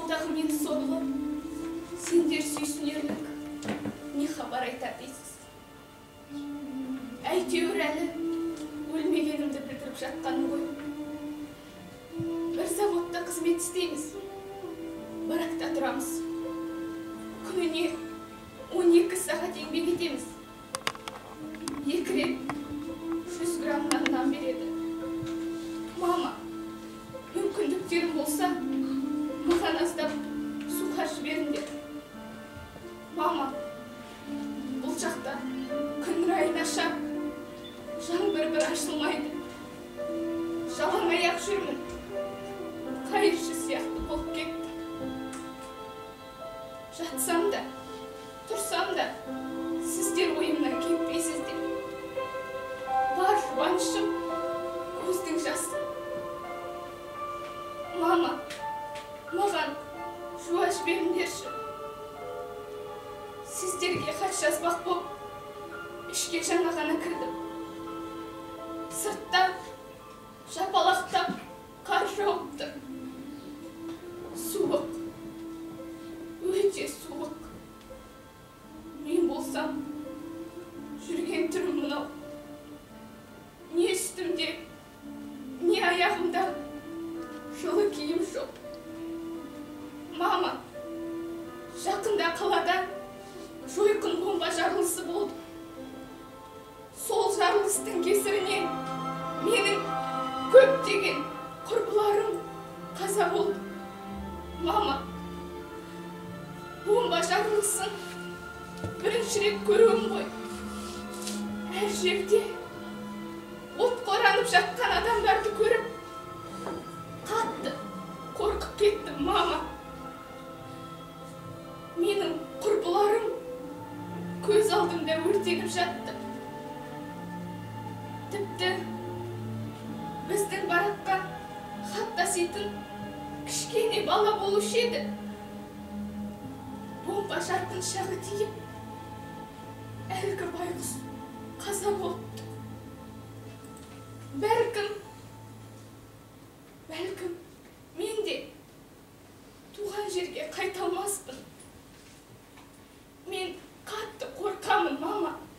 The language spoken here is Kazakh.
ауылдағы мені сорлы, сендер сүйсінерлік не хабар айтар дейсіз. Әйтеуір әлі өлмегенімді білдіріп жатқаным ғой. Бір заводта қызмет істейміз, баракта тұрамыз. Күніне 12 сағат еңбек етеміз. 2 рет 100 граммнан нан береді. Мама, мүмкіндіктерім болса, маған аздап суға жіберіңдер. Мама, бұл жақта күн райы нашар, жаңбыр бір ашылмайды. Жалаң аяқ жүрмін, қайыршы сияқты болып кетті. Жатсам да, тұрсам да, сіздер ойымнан кетпейсіздер. Бар жұбанышым, көздің жасы. Мама, маған жуа жіберіңдерші. Сіздерге хат жазбақ болып, ішке жаңа ғана кірдім. Сыртта жапалақтап қар жауыпты. Суық, өте суық. Мен болсам, жүрген түрім мынау. Не үстімде, не аяғымда жылы киім жоқ. Мама, жақында қалада жойқын бомба жарылысы болды. Сол жарылыстың кесірінен менің көптеген құрбыларым қаза болды. Мама, бомба жарылысын бірінші рет көруім ғой. Әр жерде от қоранып жатқан адамдарды көріп, қатты қорқып кеттім, мама. Менің құрбыларым көз алдымда өртеніп жатты. Тіпті біздің баракқа хат таситын кішкене бала болушы еді. Бомба жарқыншағы тиіп, әлгі байғұс қаза болыпты. Бәлкім, мен де туған жерге қайта алмаспын. Мен қатты қорқамын, мама.